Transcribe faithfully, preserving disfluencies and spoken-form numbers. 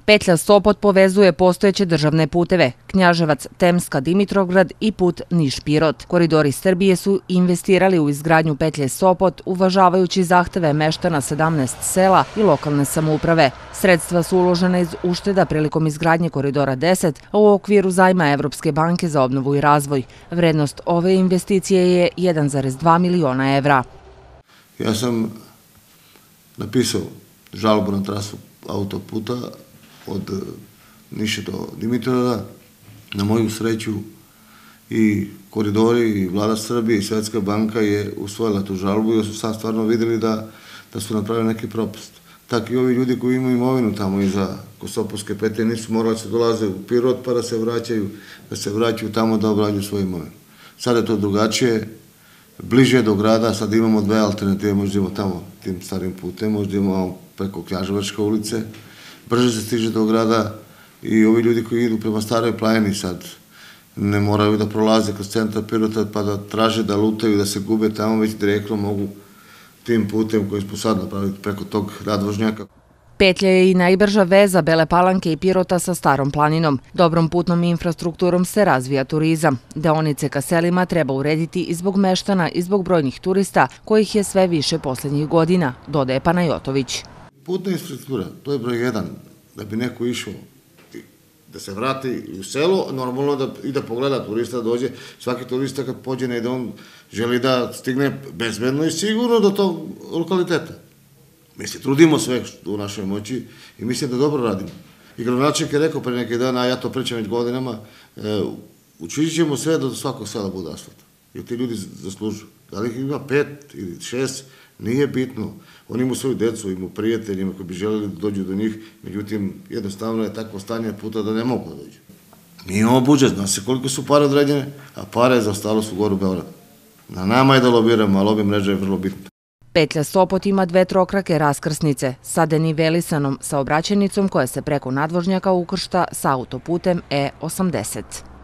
Petlja Sopot povezuje postojeće državne puteve Knjaževac, Temska, Dimitrovgrad i put Niš-Pirot. Koridori Srbije su investirali u izgradnju petlje Sopot, uvažavajući zahteve meštana sedamnaest sela i lokalne samouprave. Sredstva su uložena iz ušteda prilikom izgradnje koridora deset, a u okviru zajma Evropske banke za obnovu i razvoj. Vrednost ove investicije je jedan zarez dva miliona evra. Ja sam napisao žalbu na trasu autoputa od Niša do Dimitrovgrada. Na moju sreću i koridori i vlada Srbije i Svetska banka je usvojila tu žalbu jer su sad stvarno vidjeli da, da su napravili neki propust. Tako i ovi ljudi koji imaju imovinu tamo iza Kosopovske petlje nisu morali se dolaze u Pirot pa da se vraćaju, da se vraćaju tamo da obrađuju svoju imovinu. Sad je to drugačije, bliže do grada, sad imamo dve alternative, možda imamo tamo tim starim putem, možda imamo preko Knjaževačke ulice, brže se stiže do grada i ovi ljudi koji idu prema Staroj planini sad ne moraju da prolaze kroz centar Pirota pa da traže, da lutaju, da se gube tamo, već direktno mogu tim putem koji smo sad napravili preko tog nadvožnjaka. Petlja je i najbrža veza Bele Palanke i Pirota sa Starom planinom. Dobrom putnom infrastrukturom se razvija turizam. Deonice ka selima treba urediti i zbog meštana i zbog brojnih turista, kojih je sve više poslednjih godina, dodaje Panajotović. Putna infrastruktura, to je broj jedan. Da bi neko išao da se vrati u selo, normalno da i da pogleda turista, da dođe. Svaki turista kad pođe negde, on želi da stigne bezbedno i sigurno do tog lokaliteta. Mi se trudimo sve u našoj moći i mislim da dobro radimo. I gradonačelnik je rekao pre neke dana, a ja to pričam već godinama, učinit ćemo sve da do svakog sela bude asfalt. Jer ti ljudi zaslužuju. Da li ih ima pet ili šest, nije bitno. Oni imaju svoju decu, imaju prijateljima koji bi želeli da dođu do njih, međutim, jednostavno je takvo stanje puta da ne mogu da dođu. Mi imamo budžet, zna se koliko su pare određene, a pare za ostalo su gore u Beogradu. Na nama je da lobiramo, a lobby mreža je vrlo bitna. Petlja Sopot ima dve trokrake raskrsnice sa denivelisanom saobraćajnicom koja se preko nadvožnjaka ukršta sa autoputem E osamdeset.